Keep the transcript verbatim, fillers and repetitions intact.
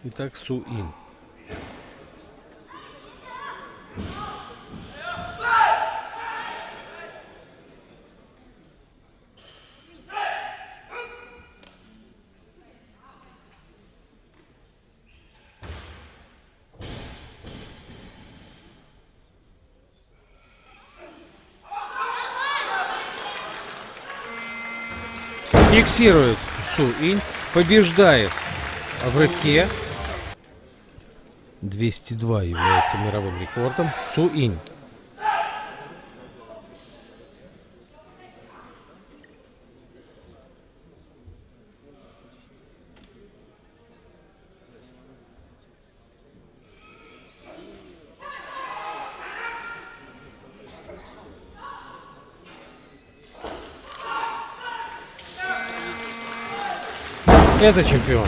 Итак, Су Ин. Фиксирует Су Ин, побеждает в рывке. двести два является мировым рекордом. Су Ин. Это чемпион.